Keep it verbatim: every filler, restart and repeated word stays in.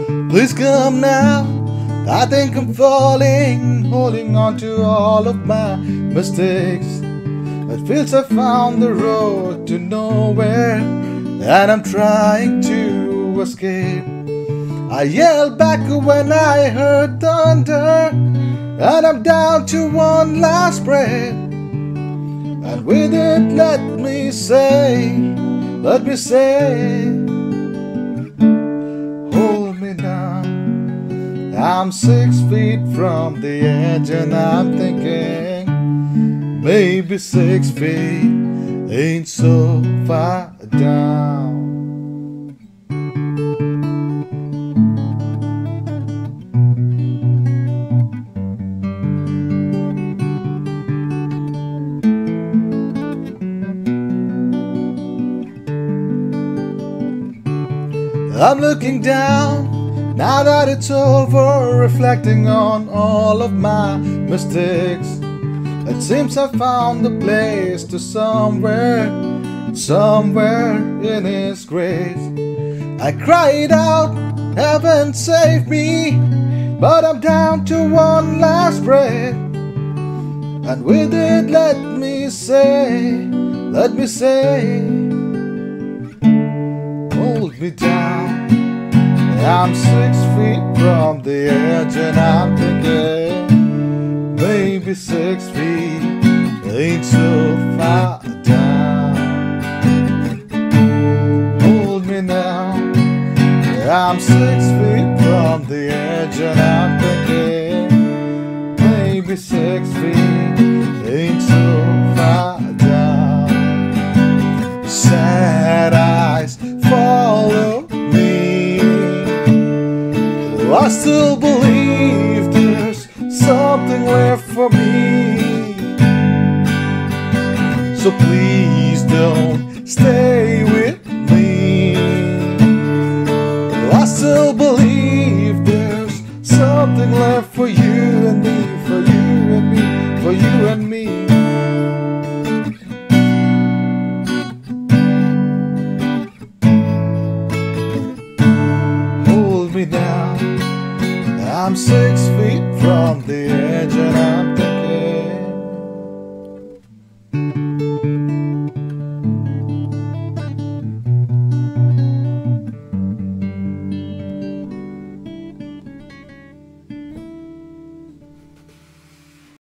Please come now. I think I'm falling, holding on to all of my mistakes. It feels I found the road to nowhere, and I'm trying to escape. I yelled back when I heard thunder, and I'm down to one last breath. And with it, let me say, let me say, hold me now. I'm six feet from the edge, and I'm thinking maybe six feet ain't so far down. I'm looking down, now that it's over, reflecting on all of my mistakes. It seems I found a place to somewhere, somewhere in His grace. I cried out, heaven save me, but I'm down to one last breath. And with it, let me say, let me say, hold me down. I'm six feet from the edge, and I'm thinking maybe six feet ain't so far down. Hold me now. I'm six feet from the edge, and I'm thinking maybe six feet ain't so far down. Sad eyes follow me. I still believe there's something left for me. So please don't stay with me. I still believe there's something left for you and me, for you and me, for you and me. Hold me now. I'm six feet from the edge, and I'm